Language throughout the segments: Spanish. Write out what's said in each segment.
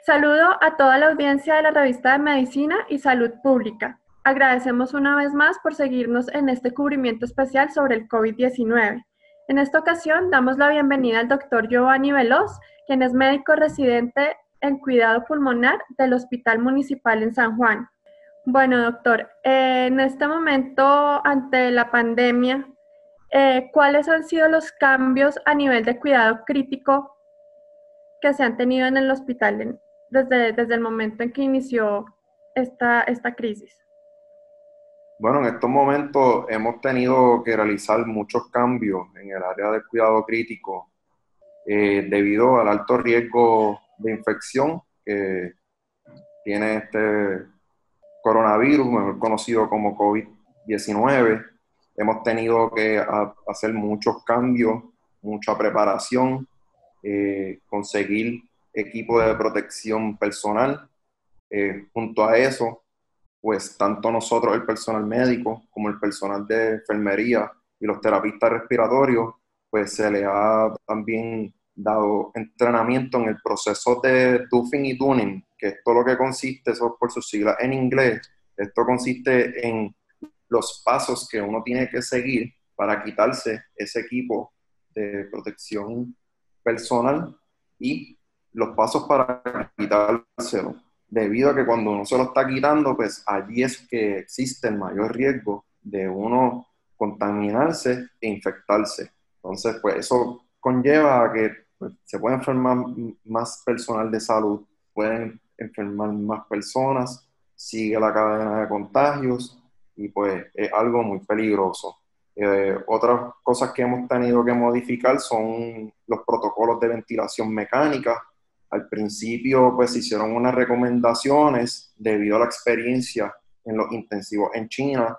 Saludo a toda la audiencia de la revista de Medicina y Salud Pública. Agradecemos una vez más por seguirnos en este cubrimiento especial sobre el COVID-19. En esta ocasión damos la bienvenida al doctor Giovanni Veloz, quien es médico residente en cuidado pulmonar del Hospital Municipal en San Juan. Bueno, doctor, en este momento ante la pandemia, ¿cuáles han sido los cambios a nivel de cuidado crítico que se han tenido en el hospital desde el momento en que inició esta crisis? Bueno, en estos momentos hemos tenido que realizar muchos cambios en el área del cuidado crítico debido al alto riesgo de infección que tiene este coronavirus, mejor conocido como COVID-19. Hemos tenido que hacer muchos cambios, mucha preparación, conseguir equipo de protección personal. Junto a eso, pues tanto nosotros, el personal médico, como el personal de enfermería y los terapistas respiratorios, pues se le ha también dado entrenamiento en el proceso de Duffing y Tuning, que esto lo que consiste, eso por sus siglas en inglés, esto consiste en los pasos que uno tiene que seguir para quitarse ese equipo de protección personal y los pasos para quitárselo, debido a que cuando uno se lo está quitando, pues allí es que existe el mayor riesgo de uno contaminarse e infectarse. Entonces, pues eso conlleva a que pues, se puede enfermar más personal de salud, pueden enfermar más personas, sigue la cadena de contagios y pues es algo muy peligroso. Otras cosas que hemos tenido que modificar son los protocolos de ventilación mecánica. Al principio, pues, se hicieron unas recomendaciones debido a la experiencia en los intensivos en China.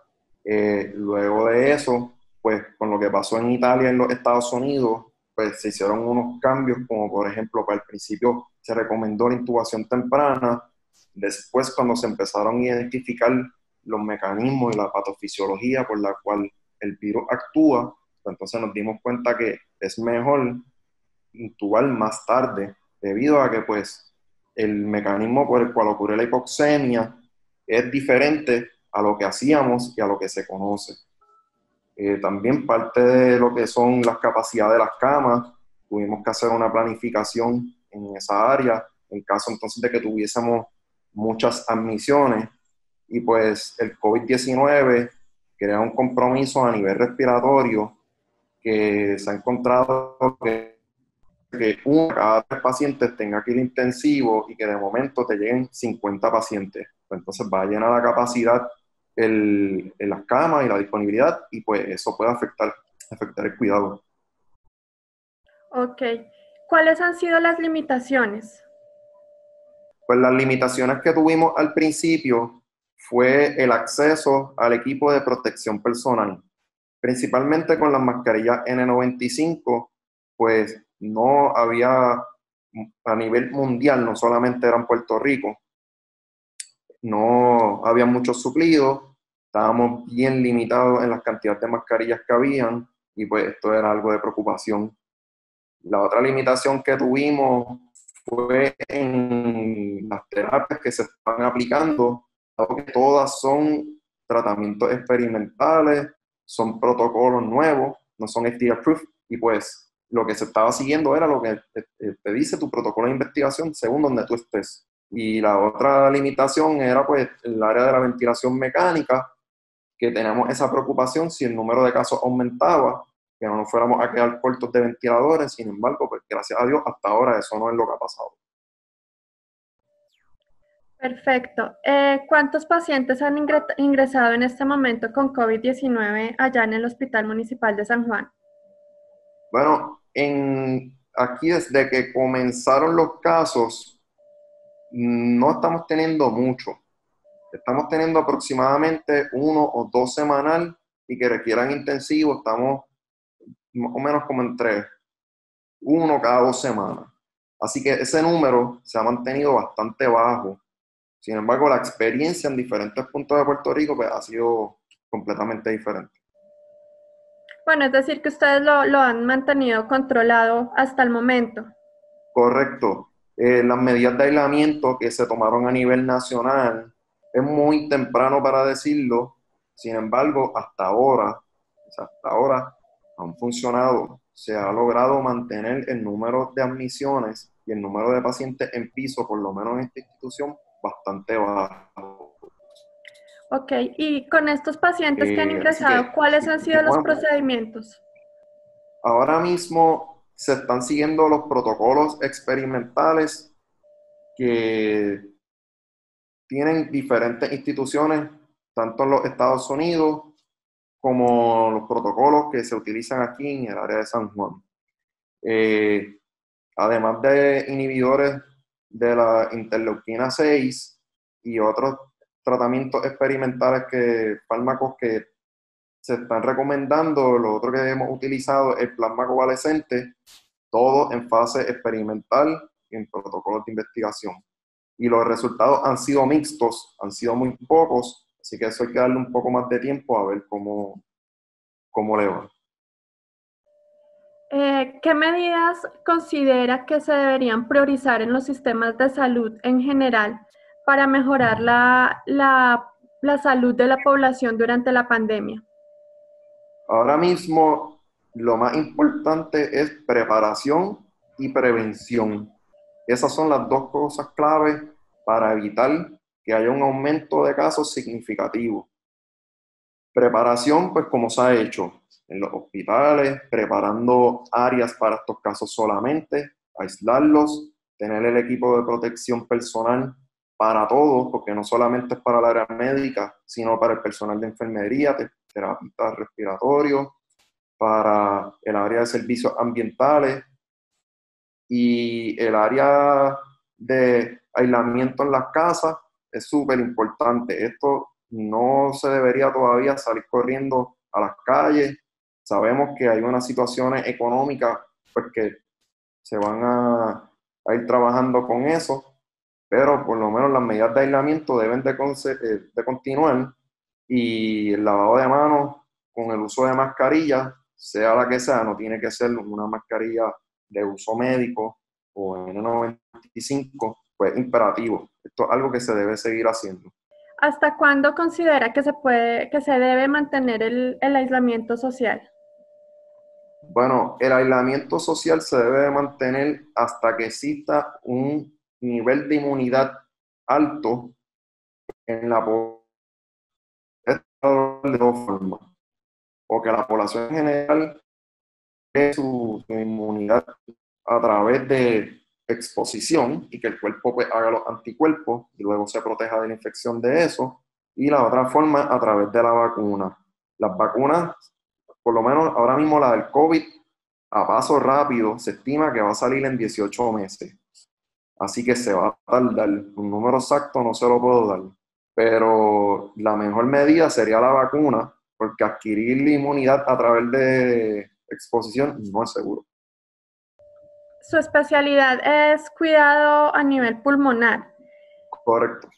Luego de eso, pues, con lo que pasó en Italia y en los Estados Unidos, pues, se hicieron unos cambios, como por ejemplo, para el principio se recomendó la intubación temprana. Después, cuando se empezaron a identificar los mecanismos y la patofisiología por la cual el virus actúa, pues, entonces nos dimos cuenta que es mejor intubar más tarde, debido a que pues el mecanismo por el cual ocurre la hipoxemia es diferente a lo que hacíamos y a lo que se conoce. También parte de lo que son las capacidades de las camas, tuvimos que hacer una planificación en esa área, en caso entonces de que tuviésemos muchas admisiones, y pues el COVID-19 crea un compromiso a nivel respiratorio que se ha encontrado que uno de cada 3 pacientes tenga que ir intensivo y que de momento te lleguen 50 pacientes. Pues entonces va a llenar la capacidad en las camas y la disponibilidad, y pues eso puede afectar el cuidado. Ok. ¿Cuáles han sido las limitaciones? Pues las limitaciones que tuvimos al principio fue el acceso al equipo de protección personal, principalmente con las mascarillas N95, pues no había a nivel mundial, no solamente era en Puerto Rico, no había muchos suplidos, estábamos bien limitados en las cantidades de mascarillas que habían, y pues esto era algo de preocupación. La otra limitación que tuvimos fue en las terapias que se están aplicando, dado que todas son tratamientos experimentales, son protocolos nuevos, no son FDA approved, y pues lo que se estaba siguiendo era lo que te dice tu protocolo de investigación según donde tú estés. Y la otra limitación era pues el área de la ventilación mecánica, que teníamos esa preocupación si el número de casos aumentaba, que no nos fuéramos a quedar cortos de ventiladores. Sin embargo, pues gracias a Dios, hasta ahora eso no es lo que ha pasado. Perfecto. ¿Cuántos pacientes han ingresado en este momento con COVID-19 allá en el Hospital Municipal de San Juan? Bueno, aquí desde que comenzaron los casos, no estamos teniendo mucho. Estamos teniendo aproximadamente 1 o 2 semanal, y que requieran intensivo, estamos más o menos como entre 1 cada 2 semanas. Así que ese número se ha mantenido bastante bajo. Sin embargo, la experiencia en diferentes puntos de Puerto Rico pues, ha sido completamente diferente. Bueno, es decir, que ustedes lo han mantenido controlado hasta el momento. Correcto. Las medidas de aislamiento que se tomaron a nivel nacional, es muy temprano para decirlo, sin embargo, hasta ahora han funcionado. Se ha logrado mantener el número de admisiones y el número de pacientes en piso, por lo menos en esta institución, bastante bajo. Ok, y con estos pacientes que han Así ingresado, que, ¿cuáles han sido los bueno, procedimientos? ahora mismo se están siguiendo los protocolos experimentales que tienen diferentes instituciones, tanto en los Estados Unidos como los protocolos que se utilizan aquí en el área de San Juan. Eh, Además de inhibidores de la interleuquina 6 y otros tratamientos experimentales, fármacos que se están recomendando, lo otro que hemos utilizado es el plasma convalescente, todo en fase experimental y en protocolos de investigación. Y los resultados han sido mixtos, han sido muy pocos, así que eso hay que darle un poco más de tiempo a ver cómo le va. ¿Qué medidas considera que se deberían priorizar en los sistemas de salud en general para mejorar la salud de la población durante la pandemia? Ahora mismo lo más importante es preparación y prevención. Esas son las dos cosas claves para evitar que haya un aumento de casos significativo. Preparación, pues como se ha hecho en los hospitales, preparando áreas para estos casos solamente, aislarlos, tener el equipo de protección personal para todos, porque no solamente es para el área médica, sino para el personal de enfermería, terapistas respiratorios, para el área de servicios ambientales y el área de aislamiento en las casas es súper importante. Esto no se debería todavía salir corriendo a las calles. Sabemos que hay unas situaciones económicas pues, que se van a ir trabajando con eso, pero por lo menos las medidas de aislamiento deben de continuar y el lavado de manos con el uso de mascarillas, sea la que sea, no tiene que ser una mascarilla de uso médico o N95, pues imperativo. Esto es algo que se debe seguir haciendo. ¿Hasta cuándo considera que se debe mantener el aislamiento social? Bueno, el aislamiento social se debe de mantener hasta que exista un nivel de inmunidad alto en la población de dos formas. O que la población en general cree su inmunidad a través de exposición y que el cuerpo pues, haga los anticuerpos y luego se proteja de la infección de eso. Y la otra forma a través de la vacuna. Las vacunas, por lo menos ahora mismo la del COVID, a paso rápido, se estima que va a salir en 18 meses. Así que se va a tardar. Un número exacto no se lo puedo dar. Pero la mejor medida sería la vacuna, porque adquirir la inmunidad a través de exposición no es seguro. Su especialidad es cuidado a nivel pulmonar. Correcto.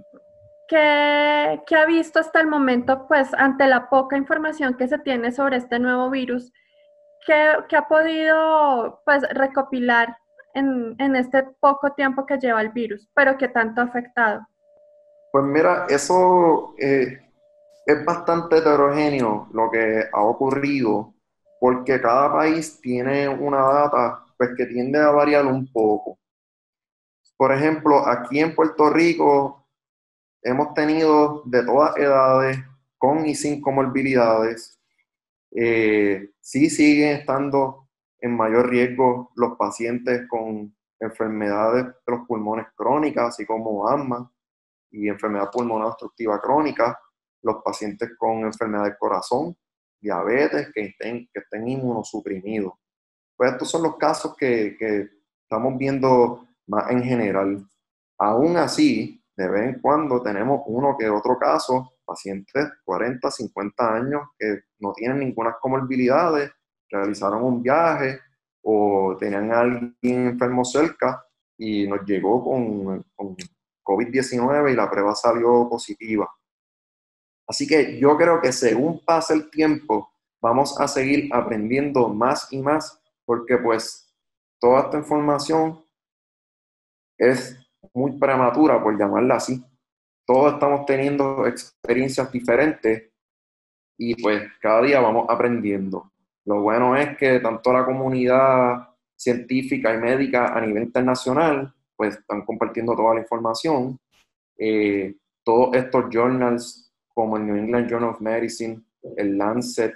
¿Qué ha visto hasta el momento, pues, ante la poca información que se tiene sobre este nuevo virus? ¿Qué ha podido, pues, recopilar en este poco tiempo que lleva el virus, pero que tanto ha afectado? Pues mira, eso es bastante heterogéneo lo que ha ocurrido, porque cada país tiene una data pues, que tiende a variar un poco. Por ejemplo, aquí en Puerto Rico hemos tenido de todas edades, con y sin comorbilidades. Sí siguen estando en mayor riesgo los pacientes con enfermedades de los pulmones crónicas, así como asma y enfermedad pulmonar obstructiva crónica, los pacientes con enfermedad del corazón, diabetes, que estén inmunosuprimidos. Pues estos son los casos que estamos viendo más en general. Aún así, de vez en cuando tenemos uno que otro caso, pacientes 40, 50 años que no tienen ninguna comorbilidades, realizaron un viaje o tenían a alguien enfermo cerca y nos llegó con COVID-19 y la prueba salió positiva. Así que yo creo que según pase el tiempo, vamos a seguir aprendiendo más y más, porque pues toda esta información es muy prematura, por llamarla así. Todos estamos teniendo experiencias diferentes y pues cada día vamos aprendiendo. Lo bueno es que tanto la comunidad científica y médica a nivel internacional pues están compartiendo toda la información. Eh, Todos estos journals como el New England Journal of Medicine, el Lancet,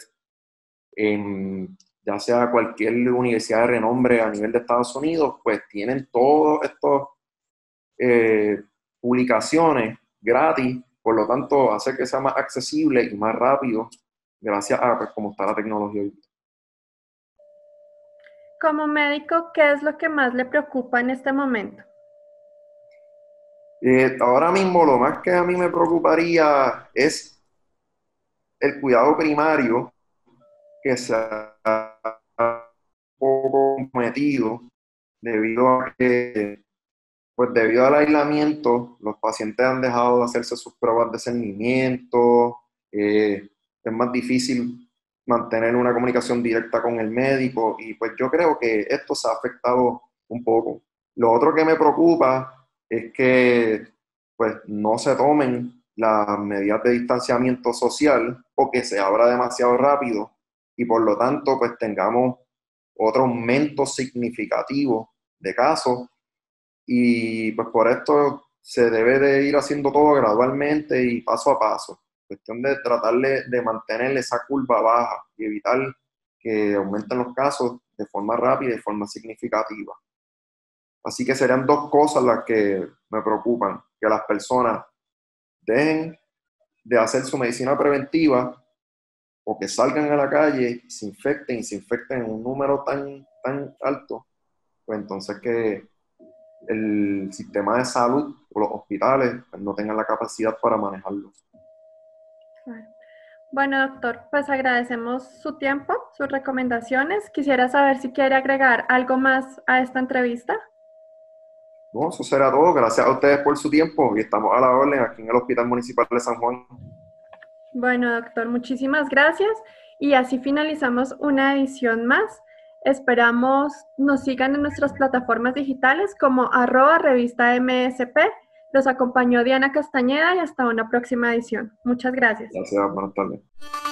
ya sea cualquier universidad de renombre a nivel de Estados Unidos, pues tienen todos estos publicaciones gratis, por lo tanto hace que sea más accesible y más rápido gracias a pues, cómo está la tecnología hoy. Como médico, ¿qué es lo que más le preocupa en este momento? Ahora mismo lo más que a mí me preocuparía es el cuidado primario que se ha un poco cometido debido a que, pues debido al aislamiento, los pacientes han dejado de hacerse sus pruebas de cernimiento, es más difícil mantener una comunicación directa con el médico y pues yo creo que esto se ha afectado un poco. Lo otro que me preocupa es que pues no se tomen las medidas de distanciamiento social o que se abra demasiado rápido y por lo tanto pues tengamos otro aumento significativo de casos y pues por esto se debe de ir haciendo todo gradualmente y paso a paso. Cuestión de tratar de mantener esa curva baja y evitar que aumenten los casos de forma rápida y de forma significativa. Así que serían dos cosas las que me preocupan, que las personas dejen de hacer su medicina preventiva o que salgan a la calle y se infecten en un número tan alto, pues entonces que el sistema de salud o los hospitales pues, no tengan la capacidad para manejarlo. Bueno, doctor, pues agradecemos su tiempo, sus recomendaciones. Quisiera saber si quiere agregar algo más a esta entrevista. No, eso será todo. Gracias a ustedes por su tiempo y estamos a la orden aquí en el Hospital Municipal de San Juan. Bueno, doctor, muchísimas gracias. Y así finalizamos una edición más. Esperamos nos sigan en nuestras plataformas digitales como @revista MSP. Los acompañó Diana Castañeda y hasta una próxima edición. Muchas gracias. Gracias, buenas tardes.